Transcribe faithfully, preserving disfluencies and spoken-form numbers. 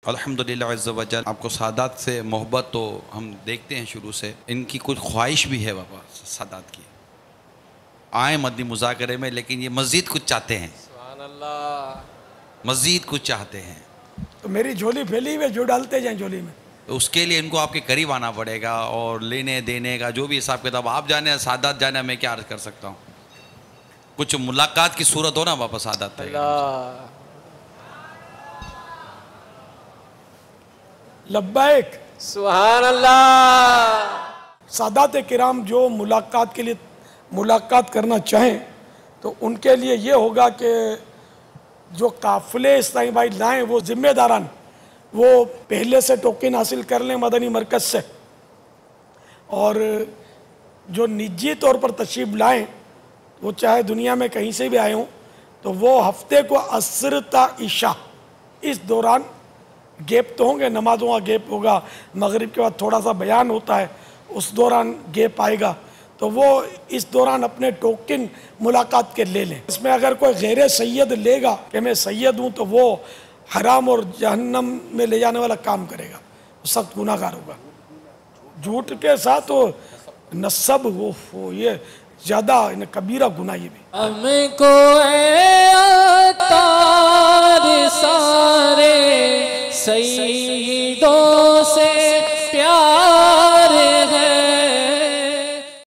अल्हम्दुलिल्लाह अज़्ज़ा वजल। आपको सादात से मोहब्बत तो हम देखते हैं शुरू से, इनकी कुछ ख्वाहिश भी है बाबा सादात की, आए मदनी मुज़ाकरे में, लेकिन ये मज़ीद कुछ चाहते हैं, सुभान अल्लाह, मज़ीद कुछ चाहते हैं। तो मेरी झोली फैली हुई, जो डालते जाएं झोली में। तो उसके लिए इनको आपके करीब आना पड़ेगा और लेने देने का जो भी हिसाब किताब आप जाने, सादात जाने, मैं क्या अर्ज कर सकता हूँ। कुछ मुलाकात की सूरत हो ना वापस सादात अल्लाह, लब्बैक। सुभान अल्लाह। सादात किराम जो मुलाकात के लिए मुलाकात करना चाहें तो उनके लिए ये होगा कि जो काफ़िले इस्लामी भाई लाएँ वो ज़िम्मेदारान वो पहले से टोकन हासिल कर लें मदनी मरकज़ से, और जो निजी तौर पर तशरीफ़ लाएँ वो चाहे दुनिया में कहीं से भी आए हों तो वो हफ्ते को असर ता इशा, इस दौरान गैप तो होंगे, नमाज़ों का गैप होगा, मगरिब के बाद थोड़ा सा बयान होता है, उस दौरान गैप आएगा, तो वो इस दौरान अपने टोकन मुलाकात के ले लें। इसमें अगर कोई गैर सैयद लेगा कि मैं सैयद हूँ तो वो हराम और जहन्नम में ले जाने वाला काम करेगा, सख्त गुनाहगार होगा। झूठ के साथ वो नसब वो, वो ये ज़्यादा कबीरा गुनाह ये भी। हमको